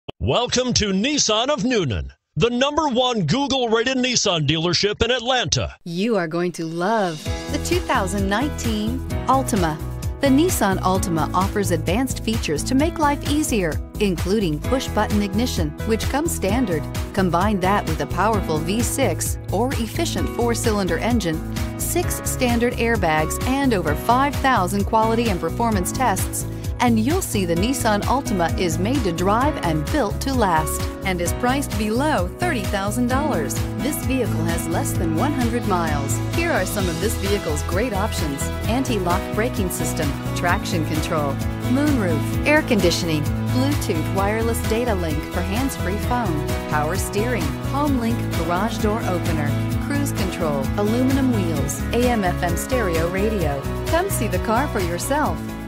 Welcome to Nissan of Newnan, the #1 Google-rated Nissan dealership in Atlanta. You are going to love the 2019 Altima. The Nissan Altima offers advanced features to make life easier, including push-button ignition, which comes standard. Combine that with a powerful V6 or efficient 4-cylinder engine, 6 standard airbags, and over 5,000 quality and performance tests, and you'll see the Nissan Altima is made to drive and built to last, and is priced below $30,000. This vehicle has less than 100 miles. Here are some of this vehicle's great options: anti-lock braking system, traction control, moonroof, air conditioning, Bluetooth wireless data link for hands-free phone, power steering, home link garage door opener, cruise control, aluminum wheels, AM/FM stereo radio. Come see the car for yourself.